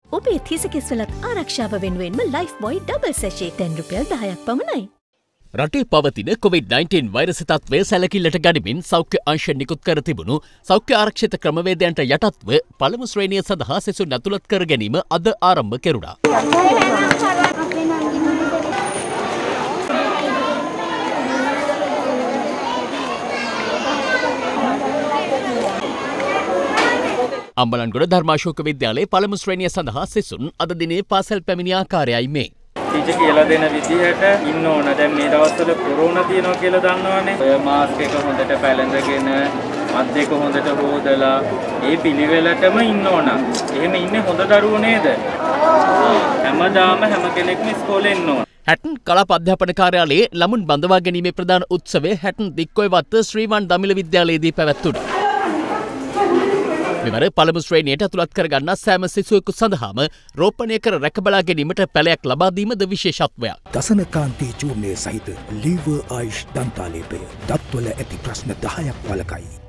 ඔබේ තිසකෙස්වලත් ආරක්ෂාව වෙනුවෙන්ම life බොයි double සැෂේ ₹10 පමණයි. රටේ පවතින COVID-19 වෛරස තත්ත්වය සැලකිල්ලට ගනිමින් සෞඛ්‍ය අංශ නිකුත් කර තිබුණු සෞඛ්‍ය ආරක්ෂිත ක්‍රමවේදයන්ට යටත්ව පළමු ශ්‍රේණිය සඳහා සෙසුන් ඇතුළත් කර ගැනීම අද ආරම්භ කෙරුණා. අම්බලන්ගොඩ ධර්මාශෝක විද්‍යාලයේ පළමු ශ්‍රේණිය සඳහා සෙසුන් අද දිනේ පාසල් පැමිණි ආකාරයයි මේ. ටීචර් කියලා දෙන විදිහට ඉන්න ඕන. දැන් මේ දවස්වල කොරෝනා තියෙනවා කියලා දන්නවනේ. ඔය මාස්ක් එක හොඳට පැලඳගෙන අත් දෙක හොඳට හොදලා ඒ පිළිවෙලටම ඉන්න ඕන. එහෙම ඉන්නේ හොඳ දරුවෝ නේද? හැමදාම හැම කෙනෙක්ම ඉස්කෝලේ එන්න ඕන. හැටන් කලාප අධ්‍යාපන කාර්යාලයේ ළමුන් බඳවා ගැනීමේ ප්‍රධාන උත්සවය හැටන් දික්කොයවත්ත ශ්‍රීවන් දමිළ විද්‍යාලයේදී පැවැත්වුණා. මෙවර පළමු ශ්‍රේණියට ඇතුළත් කරගන්නා සෑම සිසුවෙකු සඳහාම රෝපණය කර රැකබලා ගැනීමට පැලයක් ලබා දීමද විශේෂත්වයක්. දසනකාන්තී චූර්ණය සහිත ලීවර් ආයුෂ් දන්තාලේපය දත්වල ඇති ප්‍රශ්න 10ක් වළකයි.